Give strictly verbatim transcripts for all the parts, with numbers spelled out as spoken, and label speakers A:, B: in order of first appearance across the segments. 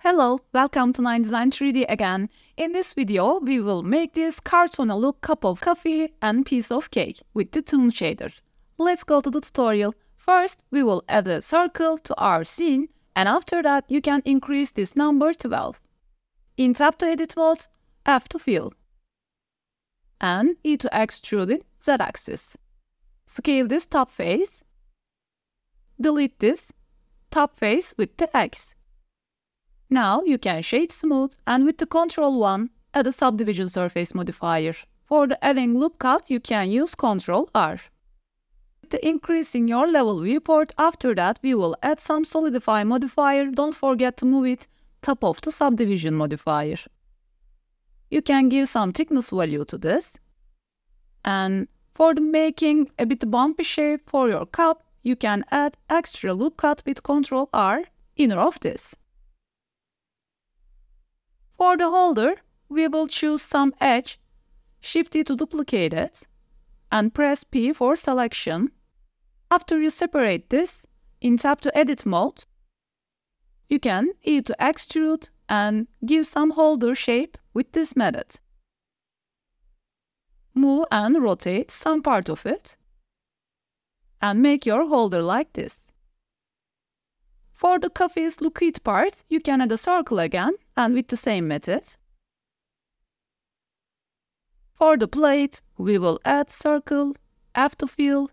A: Hello, welcome to Nine Design three D again. In this video, we will make this cartoon look cup of coffee and piece of cake with the Toon shader. Let's go to the tutorial. First, we will add a circle to our scene, and after that, you can increase this number twelve. In Tab to Edit mode, F to Fill, and E to Extrude in Z-axis. Scale this top face. Delete this top face with the X. Now you can shade smooth, and with the Control one, add a subdivision surface modifier. For the adding loop cut, you can use Control R. With the increasing your level viewport, after that we will add some solidify modifier. Don't forget to move it top of the subdivision modifier. You can give some thickness value to this. And for the making a bit bumpy shape for your cup, you can add extra loop cut with Control R inner of this. For the holder, we will choose some edge, Shift E to duplicate it, and press P for selection. After you separate this, in Tab to Edit mode, you can E to extrude and give some holder shape with this method. Move and rotate some part of it, and make your holder like this. For the coffee's liquid part, you can add a circle again, and with the same method. For the plate, we will add circle, F to fill,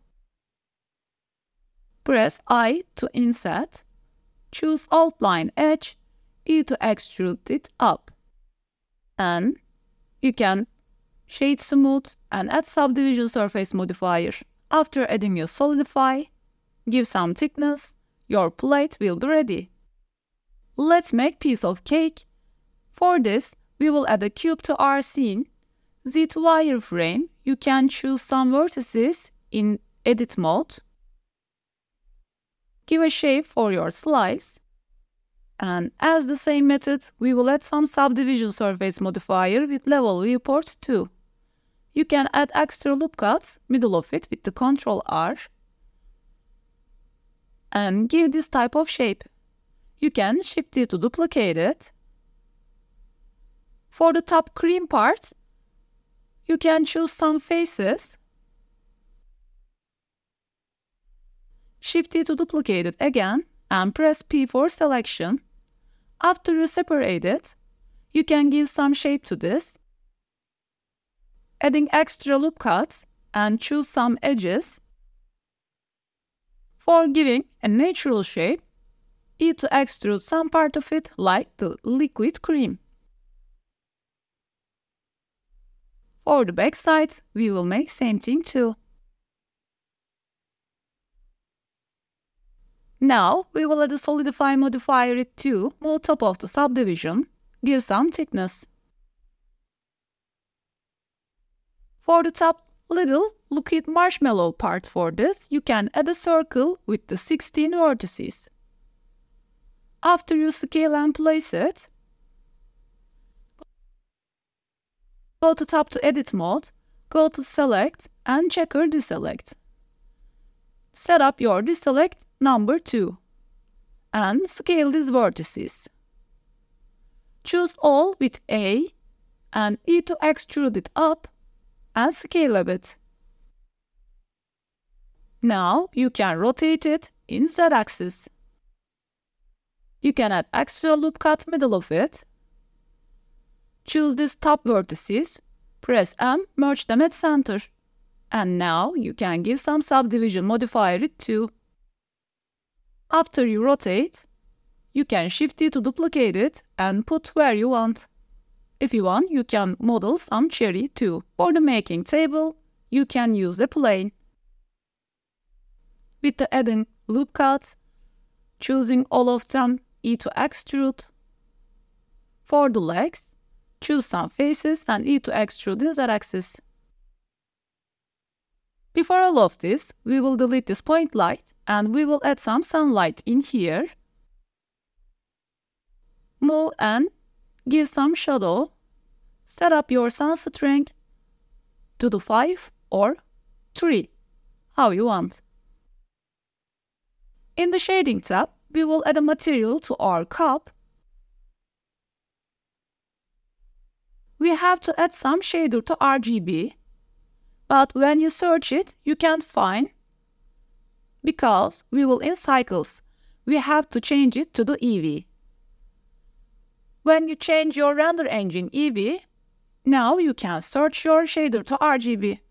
A: press I to inset, choose outline edge, E to extrude it up. And you can shade smooth and add subdivision surface modifier. After adding your solidify, give some thickness, your plate will be ready. Let's make piece of cake. For this, we will add a cube to our scene. Z to wireframe, you can choose some vertices in edit mode. Give a shape for your slice. And as the same method, we will add some subdivision surface modifier with level viewport two. You can add extra loop cuts, middle of it with the Control R. And give this type of shape. You can Shift E to duplicate it. For the top cream part, you can choose some faces. Shift E to duplicate it again and press P for selection. After you separate it, you can give some shape to this. Adding extra loop cuts and choose some edges. For giving a natural shape, E to extrude some part of it like the liquid cream. For the back side, we will make same thing too. Now we will add a solidify modifier it to move top of the subdivision, give some thickness. For the top little liquid marshmallow part for this, you can add a circle with the sixteen vertices. After you scale and place it, go to Tab to Edit mode, go to Select and Checker Deselect. Set up your deselect number two and scale these vertices. Choose all with A and E to extrude it up and scale a bit. Now you can rotate it in Z-axis. You can add extra loop cut middle of it. Choose these top vertices, press M, merge them at center. And now you can give some subdivision modifier it too. After you rotate, you can Shift E to duplicate it and put where you want. If you want, you can model some cherry too. For the making table, you can use a plane. With the adding loop cut, choosing all of them, E to extrude. For the legs, choose some faces and E to extrude in Z-axis. Before all of this, we will delete this point light and we will add some sunlight in here. Move and give some shadow. Set up your sun strength to the five or three, how you want. In the Shading tab, we will add a material to our cup we have to add some shader to R G B. But when you search it, you can't find, because we will in cycles. We have to change it to the Eevee. When you change your render engine Eevee, now you can search your shader to R G B.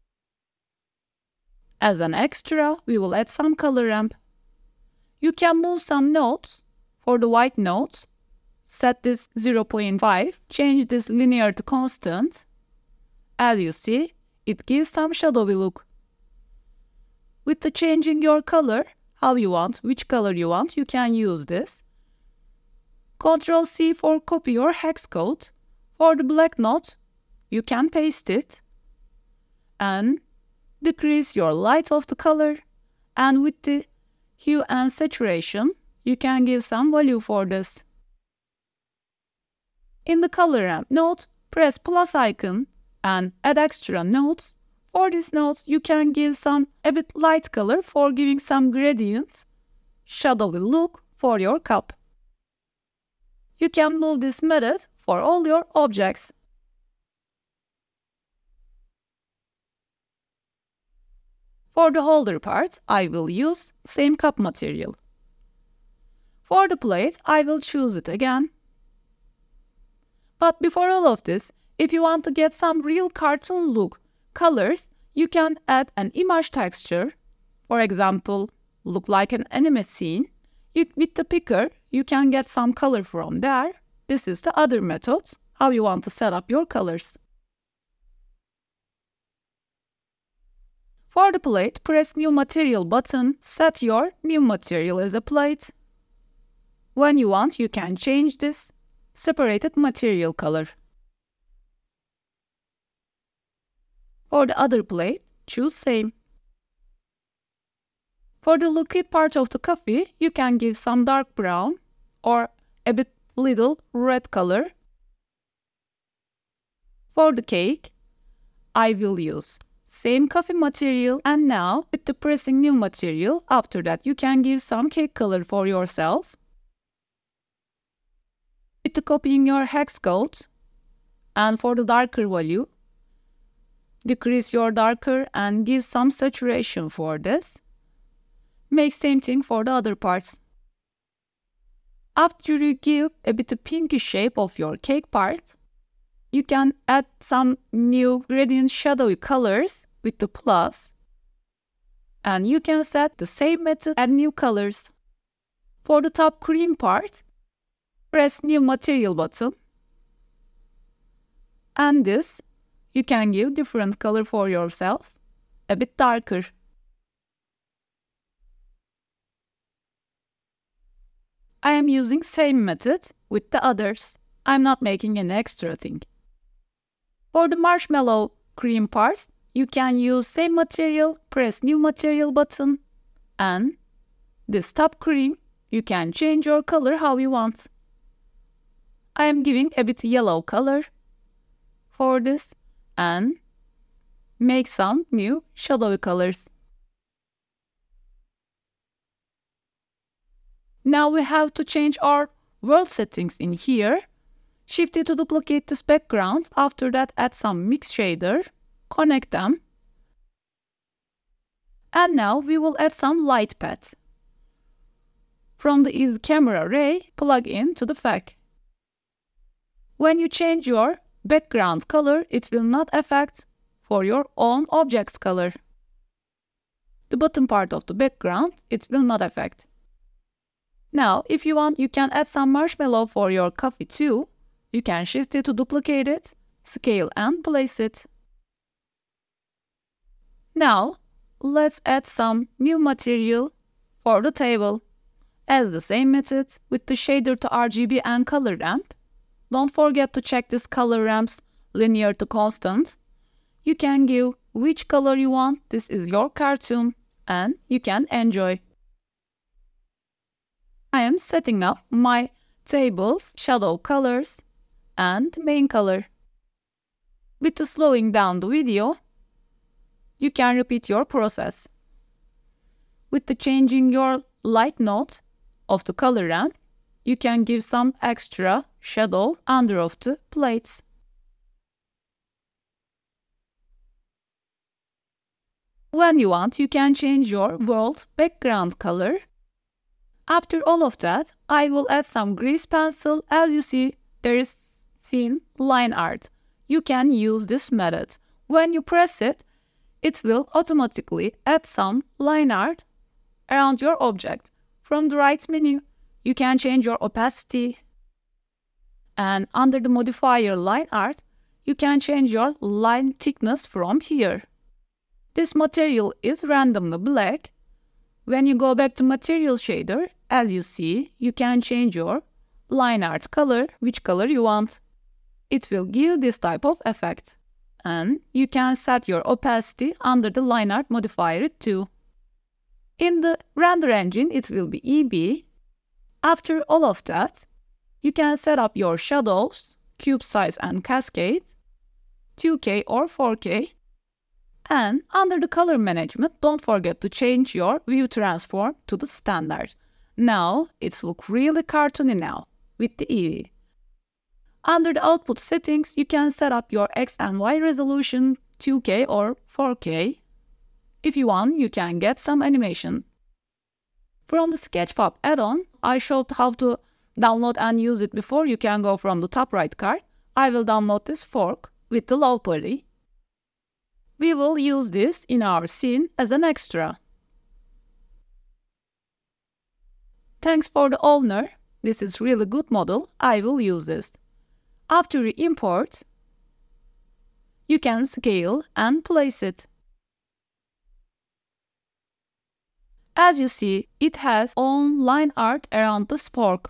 A: As an extra, we will add some color ramp. You can move some nodes. For the white nodes, set this zero point five, change this linear to constant. As you see, it gives some shadowy look. With the changing your color, how you want, which color you want, you can use this. control C for copy your hex code. For the black node, you can paste it. And decrease your light of the color. And with the hue and saturation, you can give some value for this. In the color ramp node, press plus icon and add extra nodes. For these nodes, you can give some a bit light color for giving some gradient, shadowy look for your cup. You can move this method for all your objects. For the holder part, I will use same cup material. For the plate, I will choose it again. But before all of this, if you want to get some real cartoon look, colors, you can add an image texture. For example, look like an anime scene. You, with the picker, you can get some color from there. This is the other method, how you want to set up your colors. For the plate, press New Material button, set your new material as a plate. When you want, you can change this separated material color. For the other plate, choose same. For the looky part of the coffee, you can give some dark brown or a bit little red color. For the cake, I will use same coffee material, and now with the pressing new material, after that you can give some cake color for yourself. With the copying your hex code, and for the darker value, decrease your darker and give some saturation for this. Make same thing for the other parts. After you give a bit of pinky shape of your cake part, you can add some new gradient shadowy colors with the plus. And you can set the same method, add new colors. For the top cream part, press New Material button. And this, you can give different color for yourself, a bit darker. I am using same method with the others. I'm not making an extra thing. For the marshmallow cream parts, you can use same material, press New Material button, and this top cream, you can change your color how you want. I am giving a bit yellow color for this and make some new shadowy colors. Now we have to change our world settings in here. Shift it to duplicate this background. After that, add some mix shader, connect them. And now we will add some light path. From the Easy Camera Ray, plug in to the F A C. When you change your background color, it will not affect for your own object's color. The bottom part of the background, it will not affect. Now, if you want, you can add some marshmallow for your coffee too. You can shift it to duplicate it, scale and place it. Now, let's add some new material for the table. As the same method with the shader to R G B and color ramp. Don't forget to check this color ramps linear to constant. You can give which color you want. This is your cartoon and you can enjoy. I am setting up my table's shadow colors and main color. With the slowing down the video, you can repeat your process. With the changing your light node of the color ramp, you can give some extra shadow under of the plates. When you want, you can change your world background color. After all of that, I will add some grease pencil. As you see, there is scene line art. You can use this method. When you press it, it will automatically add some line art around your object. From the right menu, you can change your opacity. And under the modifier line art, you can change your line thickness from here. This material is randomly black. When you go back to material shader, as you see, you can change your line art color, which color you want. It will give this type of effect. And you can set your opacity under the line art modifier too. In the render engine, it will be E B. After all of that, you can set up your shadows, cube size and cascade, two K or four K. And under the color management, don't forget to change your view transform to the standard. Now, it looks really cartoony now with the Eevee. Under the output settings, you can set up your X and Y resolution, two K or four K. If you want, you can get some animation. From the Sketchfab add-on, I showed how to download and use it before. You can go from the top right card. I will download this fork with the low poly. We will use this in our scene as an extra. Thanks for the owner. This is really good model. I will use this. After you import, you can scale and place it. As you see, it has own line art around this fork.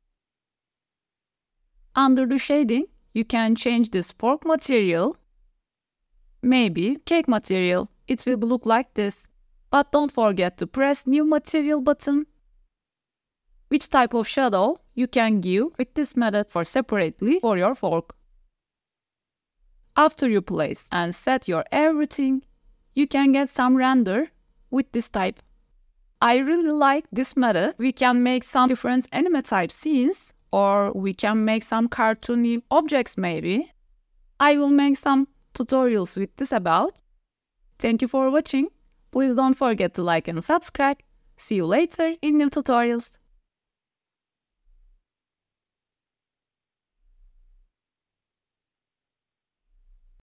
A: Under the shading, you can change this fork material. Maybe cake material. It will look like this. But don't forget to press new material button. Which type of shadow you can give with this method for separately for your fork. After you place and set your everything, you can get some render with this type. I really like this method. We can make some different anime type scenes, or we can make some cartoony objects maybe. I will make some tutorials with this about. Thank you for watching. Please don't forget to like and subscribe. See you later in new tutorials.